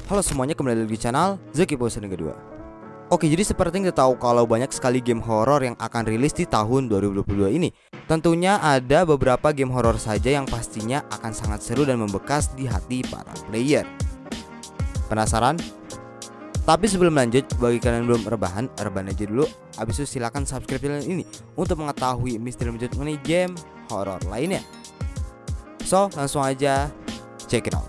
Halo semuanya, kembali lagi di channel Zeki Posen yang kedua. Oke, jadi seperti yang kita tahu kalau banyak sekali game horor yang akan rilis di tahun 2022 ini. Tentunya ada beberapa game horor saja yang pastinya akan sangat seru dan membekas di hati para player. Penasaran? Tapi sebelum lanjut, bagi kalian yang belum rebahan aja dulu. Habis itu silahkan subscribe channel ini untuk mengetahui misteri mengenai game horor lainnya. So, langsung aja check it out.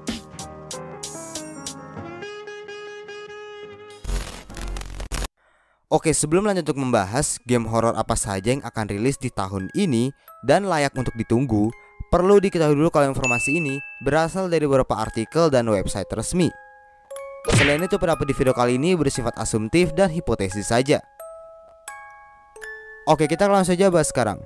Oke, sebelum lanjut untuk membahas game horor apa saja yang akan rilis di tahun ini dan layak untuk ditunggu, perlu diketahui dulu kalau informasi ini berasal dari beberapa artikel dan website resmi. Selain itu, pendapat di video kali ini bersifat asumtif dan hipotesis saja. Oke, kita langsung saja bahas sekarang.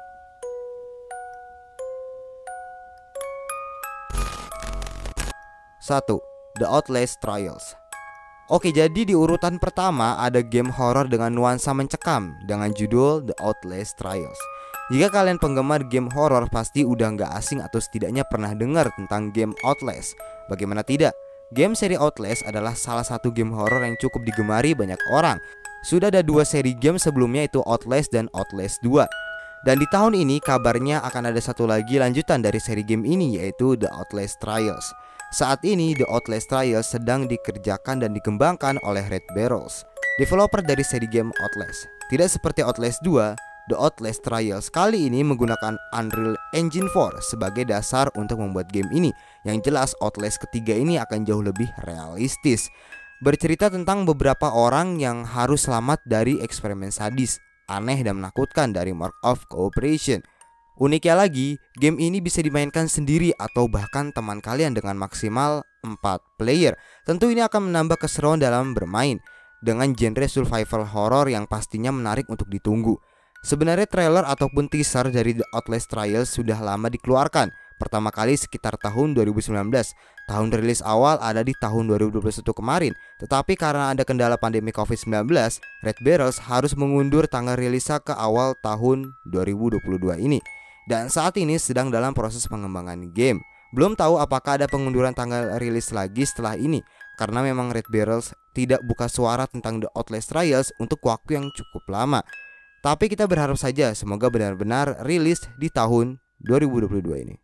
Satu, The Outlast Trials. Oke, jadi di urutan pertama ada game horor dengan nuansa mencekam dengan judul The Outlast Trials. Jika kalian penggemar game horor pasti udah nggak asing atau setidaknya pernah dengar tentang game Outlast. Bagaimana tidak? Game seri Outlast adalah salah satu game horor yang cukup digemari banyak orang. Sudah ada dua seri game sebelumnya, itu Outlast dan Outlast 2. Dan di tahun ini kabarnya akan ada satu lagi lanjutan dari seri game ini, yaitu The Outlast Trials. Saat ini The Outlast Trials sedang dikerjakan dan dikembangkan oleh Red Barrels, developer dari seri game Outlast. Tidak seperti Outlast 2, The Outlast Trials kali ini menggunakan Unreal Engine 4 sebagai dasar untuk membuat game ini. Yang jelas Outlast ketiga ini akan jauh lebih realistis, bercerita tentang beberapa orang yang harus selamat dari eksperimen sadis, aneh dan menakutkan dari Mark of Cooperation. Uniknya lagi, game ini bisa dimainkan sendiri atau bahkan teman kalian dengan maksimal 4 player. Tentu ini akan menambah keseruan dalam bermain dengan genre survival horror yang pastinya menarik untuk ditunggu. Sebenarnya trailer ataupun teaser dari The Outlast Trials sudah lama dikeluarkan. Pertama kali sekitar tahun 2019. Tahun rilis awal ada di tahun 2021 kemarin. Tetapi karena ada kendala pandemi COVID-19, Red Barrels harus mengundur tanggal rilisnya ke awal tahun 2022 ini. Dan saat ini sedang dalam proses pengembangan game. Belum tahu apakah ada pengunduran tanggal rilis lagi setelah ini, karena memang Red Barrels tidak buka suara tentang The Outlast Trials untuk waktu yang cukup lama. Tapi kita berharap saja semoga benar-benar rilis di tahun 2022 ini.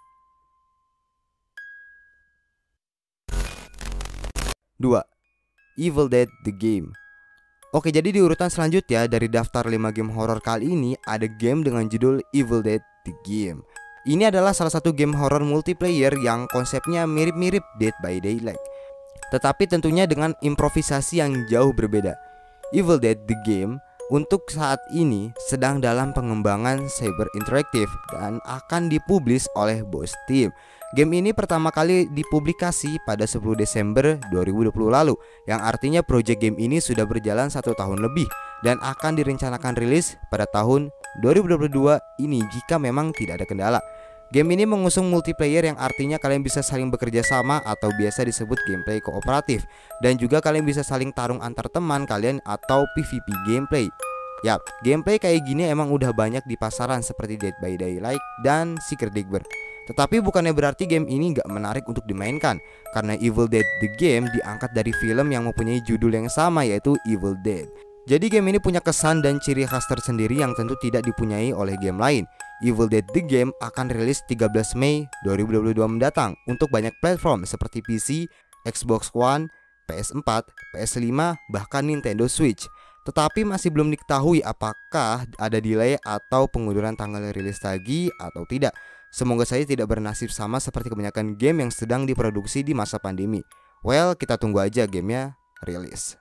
2. Evil Dead The Game. Oke, jadi di urutan selanjutnya dari daftar 5 game horor kali ini ada game dengan judul Evil Dead The Game. Ini adalah salah satu game horor multiplayer yang konsepnya mirip-mirip Dead by Daylight, tetapi tentunya dengan improvisasi yang jauh berbeda. Evil Dead The Game untuk saat ini sedang dalam pengembangan Saber Interactive dan akan dipublish oleh Boss Team. Game ini pertama kali dipublikasi pada 10 Desember 2020 lalu, yang artinya project game ini sudah berjalan 1 tahun lebih dan akan direncanakan rilis pada tahun 2022 ini jika memang tidak ada kendala. Game ini mengusung multiplayer yang artinya kalian bisa saling bekerja sama atau biasa disebut gameplay kooperatif, dan juga kalian bisa saling tarung antar teman kalian atau PvP gameplay. Yap, gameplay kayak gini emang udah banyak di pasaran seperti Dead by Daylight dan Secret Digger. Tetapi bukannya berarti game ini gak menarik untuk dimainkan, karena Evil Dead The Game diangkat dari film yang mempunyai judul yang sama, yaitu Evil Dead. Jadi game ini punya kesan dan ciri khas tersendiri yang tentu tidak dipunyai oleh game lain. Evil Dead The Game akan rilis 13 Mei 2022 mendatang untuk banyak platform seperti PC, Xbox One, PS4, PS5, bahkan Nintendo Switch. Tetapi masih belum diketahui apakah ada delay atau pengunduran tanggal rilis lagi atau tidak. Semoga saja tidak bernasib sama seperti kebanyakan game yang sedang diproduksi di masa pandemi. Well, kita tunggu aja gamenya rilis.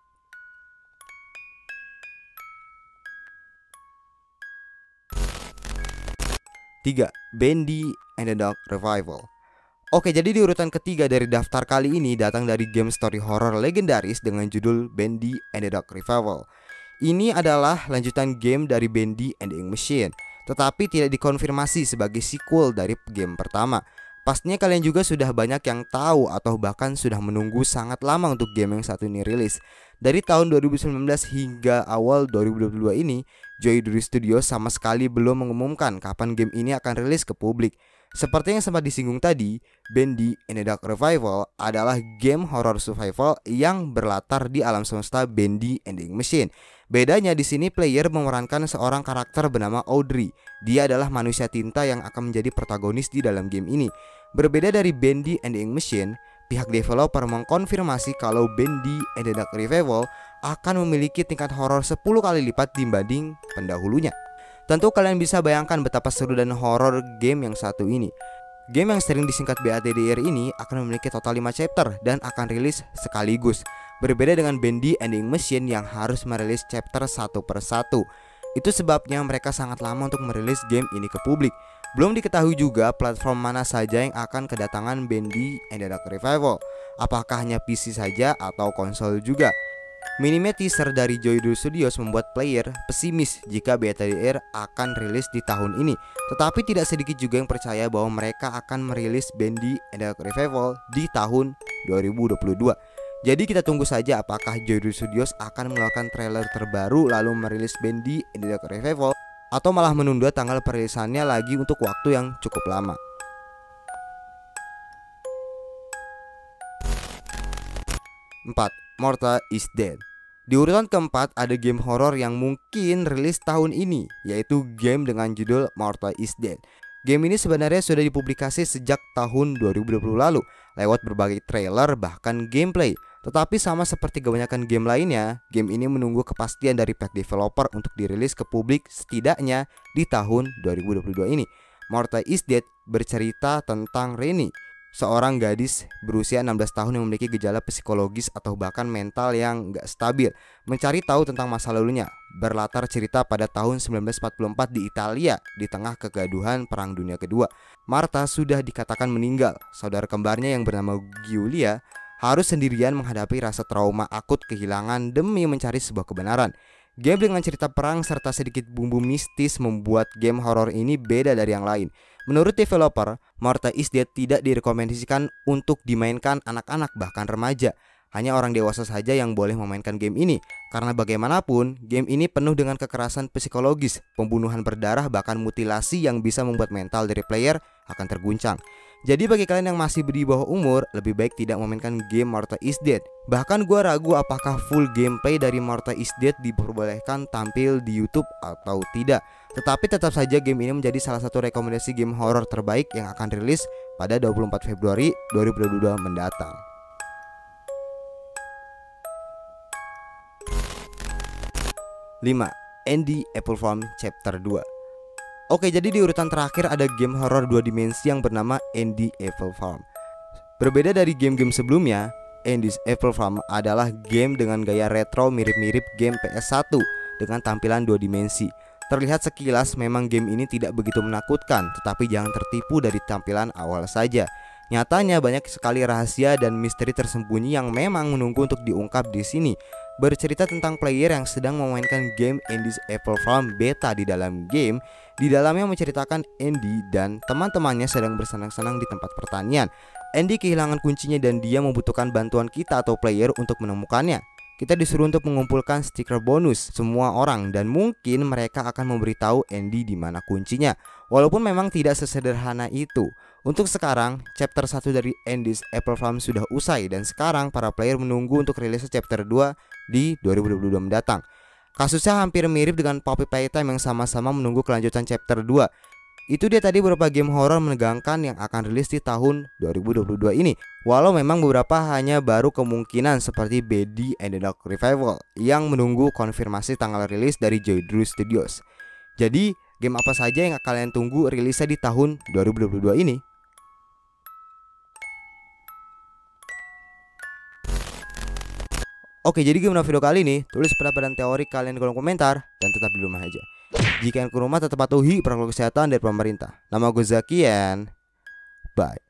3. Bendy and the Dark Revival. Oke, jadi di urutan ketiga dari daftar kali ini datang dari game story horror legendaris dengan judul Bendy and the Dark Revival. Ini adalah lanjutan game dari Bendy and the Ink Machine, tetapi tidak dikonfirmasi sebagai sequel dari game pertama. Pastinya kalian juga sudah banyak yang tahu atau bahkan sudah menunggu sangat lama untuk game yang satu ini rilis. Dari tahun 2019 hingga awal 2022 ini, Joy Studio sama sekali belum mengumumkan kapan game ini akan rilis ke publik. Seperti yang sempat disinggung tadi, Bendy in the Dark Revival adalah game horror survival yang berlatar di alam semesta Bendy and the Ink Machine. Bedanya di sini player memerankan seorang karakter bernama Audrey. Dia adalah manusia tinta yang akan menjadi protagonis di dalam game ini. Berbeda dari Bendy and the Ink Machine, pihak developer mengkonfirmasi kalau Bendy and the Dark Revival akan memiliki tingkat horor 10 kali lipat dibanding pendahulunya. Tentu kalian bisa bayangkan betapa seru dan horor game yang satu ini. Game yang sering disingkat BATDR ini akan memiliki total 5 chapter dan akan rilis sekaligus. Berbeda dengan Bendy and the Ink Machine yang harus merilis chapter satu per satu. Itu sebabnya mereka sangat lama untuk merilis game ini ke publik. Belum diketahui juga platform mana saja yang akan kedatangan Bendy and the Dark Revival. Apakah hanya PC saja atau konsol juga? Minimnya teaser dari Joydrus Studios membuat player pesimis jika BATDR akan rilis di tahun ini. Tetapi tidak sedikit juga yang percaya bahwa mereka akan merilis Bendy and the Dark Revival di tahun 2022. Jadi kita tunggu saja apakah Joydrus Studios akan mengeluarkan trailer terbaru lalu merilis Bendy and the Dark Revival, atau malah menunda tanggal perilisannya lagi untuk waktu yang cukup lama. 4. Martha is Dead. Di urutan keempat ada game horor yang mungkin rilis tahun ini, yaitu game dengan judul Martha is Dead. Game ini sebenarnya sudah dipublikasi sejak tahun 2020 lalu lewat berbagai trailer bahkan gameplay. Tetapi sama seperti kebanyakan game lainnya, game ini menunggu kepastian dari pihak developer untuk dirilis ke publik setidaknya di tahun 2022 ini. Martha is Dead bercerita tentang Rennie, seorang gadis berusia 16 tahun yang memiliki gejala psikologis atau bahkan mental yang gak stabil, mencari tahu tentang masa lalunya. Berlatar cerita pada tahun 1944 di Italia di tengah kegaduhan Perang Dunia Kedua. Martha sudah dikatakan meninggal. Saudara kembarnya yang bernama Giulia harus sendirian menghadapi rasa trauma akut kehilangan demi mencari sebuah kebenaran. Game dengan cerita perang serta sedikit bumbu mistis membuat game horor ini beda dari yang lain. Menurut developer, Martha is Dead tidak direkomendasikan untuk dimainkan anak-anak bahkan remaja. Hanya orang dewasa saja yang boleh memainkan game ini. Karena bagaimanapun, game ini penuh dengan kekerasan psikologis, pembunuhan berdarah bahkan mutilasi yang bisa membuat mental dari player akan terguncang. Jadi bagi kalian yang masih di bawah umur, lebih baik tidak memainkan game Martha is Dead. Bahkan gue ragu apakah full gameplay dari Martha is Dead diperbolehkan tampil di YouTube atau tidak. Tetapi tetap saja game ini menjadi salah satu rekomendasi game horor terbaik yang akan rilis pada 24 Februari 2022 mendatang. 5. Andy Apple Farm Chapter 2. Oke, jadi di urutan terakhir ada game horor 2 dimensi yang bernama Andy Apple Farm. Berbeda dari game-game sebelumnya, Andy's Apple Farm adalah game dengan gaya retro mirip-mirip game PS1 dengan tampilan 2 dimensi. Terlihat sekilas memang game ini tidak begitu menakutkan, tetapi jangan tertipu dari tampilan awal saja. Nyatanya banyak sekali rahasia dan misteri tersembunyi yang memang menunggu untuk diungkap di sini. Bercerita tentang player yang sedang memainkan game Andy's Apple Farm beta di dalam game. Di dalamnya menceritakan Andy dan teman-temannya sedang bersenang-senang di tempat pertanian. Andy kehilangan kuncinya dan dia membutuhkan bantuan kita atau player untuk menemukannya. Kita disuruh untuk mengumpulkan stiker bonus semua orang dan mungkin mereka akan memberitahu Andy di mana kuncinya. Walaupun memang tidak sesederhana itu. Untuk sekarang, chapter 1 dari Andy's Apple Farm sudah usai dan sekarang para player menunggu untuk rilis chapter 2 di 2022 mendatang. Kasusnya hampir mirip dengan Poppy Playtime yang sama-sama menunggu kelanjutan chapter 2. Itu dia tadi beberapa game horror menegangkan yang akan rilis di tahun 2022 ini. Walau memang beberapa hanya baru kemungkinan seperti Bendy and the Dark Revival yang menunggu konfirmasi tanggal rilis dari Joydrus Studios. Jadi, game apa saja yang kalian tunggu rilisnya di tahun 2022 ini? Oke, jadi gimana video kali ini? Tulis pendapat dan teori kalian di kolom komentar dan tetap di rumah aja. Jika yang ke rumah tetap patuhi protokol kesehatan dari pemerintah. Nama gue Zaki and bye.